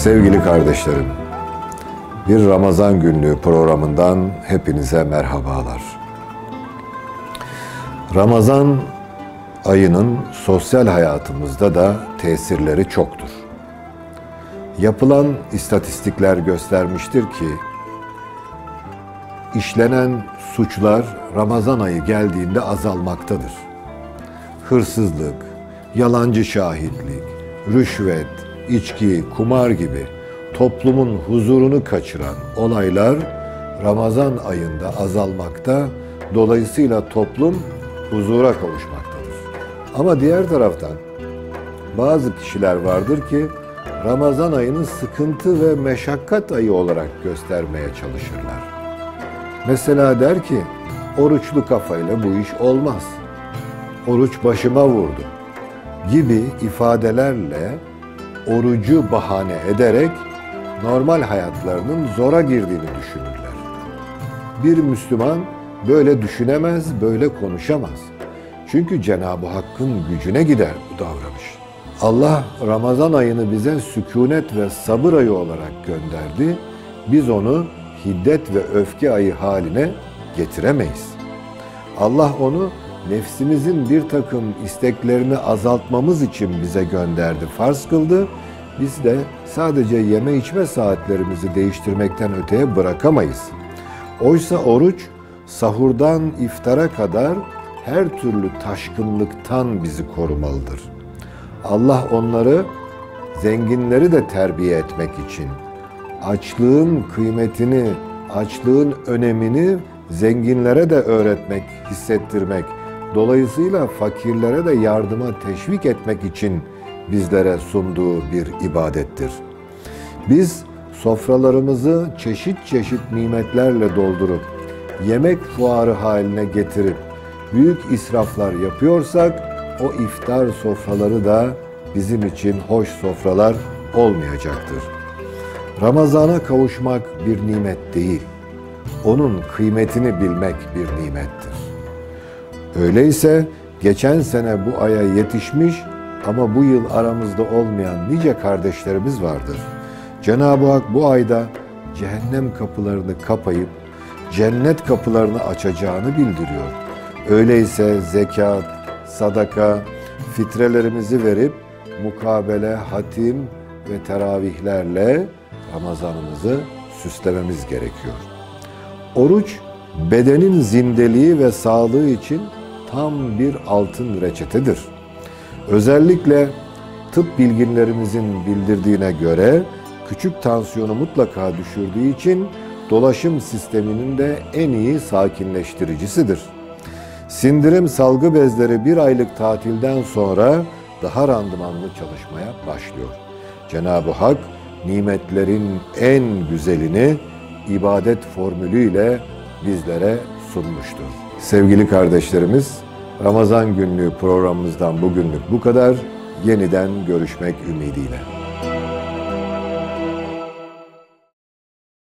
Sevgili kardeşlerim, bir Ramazan günlüğü programından hepinize merhabalar. Ramazan ayının sosyal hayatımızda da tesirleri çoktur. Yapılan istatistikler göstermiştir ki, işlenen suçlar Ramazan ayı geldiğinde azalmaktadır. Hırsızlık, yalancı şahitlik, rüşvet, içki, kumar gibi toplumun huzurunu kaçıran olaylar Ramazan ayında azalmakta, dolayısıyla toplum huzura kavuşmaktadır. Ama diğer taraftan bazı kişiler vardır ki Ramazan ayını sıkıntı ve meşakkat ayı olarak göstermeye çalışırlar. Mesela der ki, oruçlu kafayla bu iş olmaz, oruç başıma vurdu gibi ifadelerle orucu bahane ederek normal hayatlarının zora girdiğini düşünürler. Bir Müslüman böyle düşünemez, böyle konuşamaz. Çünkü Cenab-ı Hakk'ın gücüne gider bu davranış. Allah Ramazan ayını bize sükunet ve sabır ayı olarak gönderdi. Biz onu hiddet ve öfke ayı haline getiremeyiz. Allah onu nefsimizin bir takım isteklerini azaltmamız için bize gönderdi, farz kıldı. Biz de sadece yeme içme saatlerimizi değiştirmekten öteye bırakamayız. Oysa oruç sahurdan iftara kadar her türlü taşkınlıktan bizi korumalıdır. Allah onları, zenginleri de terbiye etmek için, açlığın kıymetini, açlığın önemini zenginlere de öğretmek, hissettirmek, dolayısıyla fakirlere de yardıma teşvik etmek için bizlere sunduğu bir ibadettir. Biz sofralarımızı çeşit çeşit nimetlerle doldurup, yemek fuarı haline getirip büyük israflar yapıyorsak, o iftar sofraları da bizim için hoş sofralar olmayacaktır. Ramazana kavuşmak bir nimet değil, onun kıymetini bilmek bir nimettir. Öyleyse geçen sene bu aya yetişmiş ama bu yıl aramızda olmayan nice kardeşlerimiz vardır. Cenab-ı Hak bu ayda cehennem kapılarını kapayıp cennet kapılarını açacağını bildiriyor. Öyleyse zekat, sadaka, fitrelerimizi verip mukabele, hatim ve teravihlerle Ramazanımızı süslememiz gerekiyor. Oruç, bedenin zindeliği ve sağlığı için tam bir altın reçetedir. Özellikle tıp bilginlerimizin bildirdiğine göre küçük tansiyonu mutlaka düşürdüğü için dolaşım sisteminin de en iyi sakinleştiricisidir. Sindirim salgı bezleri bir aylık tatilden sonra daha randımanlı çalışmaya başlıyor. Cenab-ı Hak nimetlerin en güzelini ibadet formülüyle bizlere sunmuştur. Sevgili kardeşlerimiz, Ramazan günlüğü programımızdan bugünlük bu kadar. Yeniden görüşmek ümidiyle.